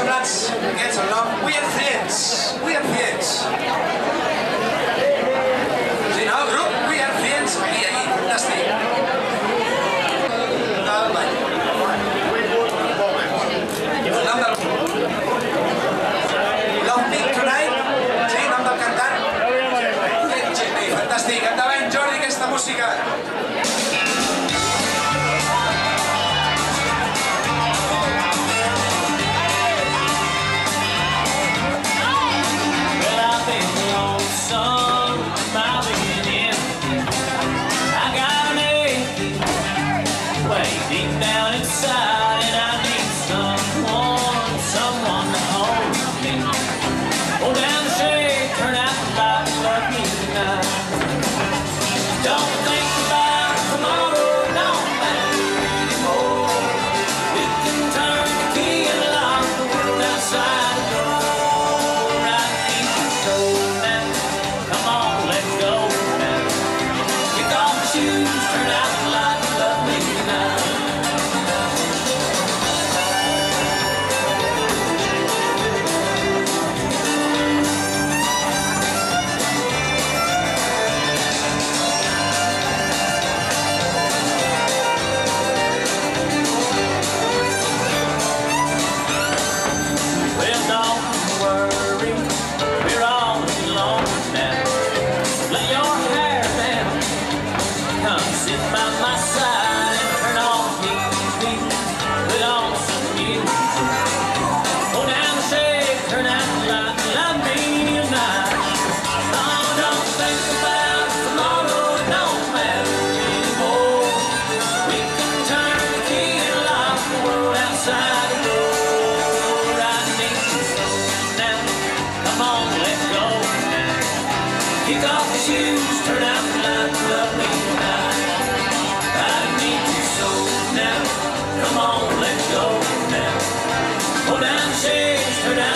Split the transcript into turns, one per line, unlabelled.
let's get along. We are friends. We are friends. See now, group, we are friends. Ahí, fantàstic. Love Me Tonight. Sí, nom del cantant. Fantàstic. Endavant, Jordi, aquesta música.
Deep down inside, and I need someone to hold me. Pull down the shade, turn out the light, love me tonight. Don't think about tomorrow, don't matter anymore. We can turn the key and lock the world outside the door. I need you so now. Come on, let's go now. Kick off the shoes, turn out the light, love me tonight. Sit by my side and turn on TV, put on some music. Pull down the shade, turn out the light, love me tonight. Oh, don't think about tomorrow, it don't matter anymore. We can turn the key and lock the world outside the door. I need you so now. Come on, let's go now. Kick off the shoes, turn out the light, love me tonight. Come on, let's go now. Pull down the shades, turn down